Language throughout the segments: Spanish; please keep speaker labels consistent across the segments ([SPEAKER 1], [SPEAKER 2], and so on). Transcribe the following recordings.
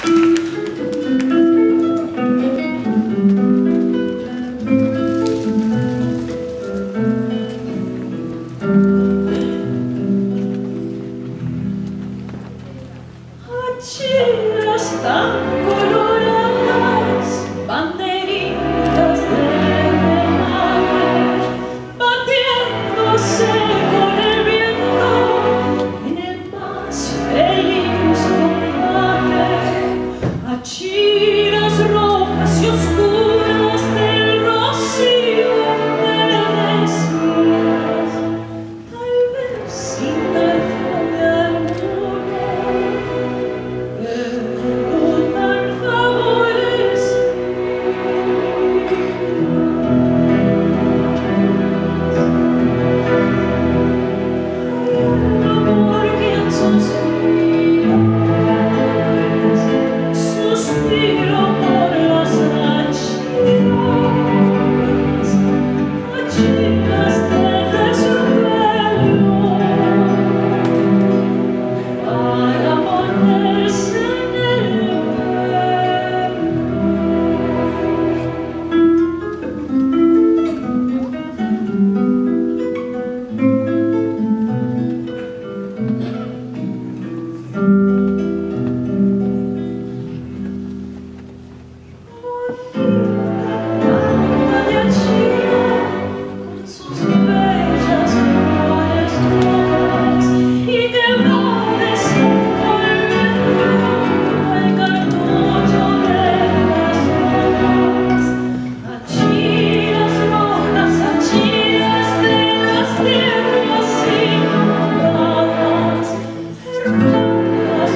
[SPEAKER 1] Achiras tan coloradas, banderitas de remate, batiéndose con el viento en el más feliz combate. Achiras rojas y oscuras del rocío ennegecidas, tal vez sin dar fuego alguno.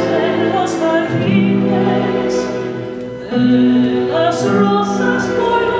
[SPEAKER 1] Las rosas color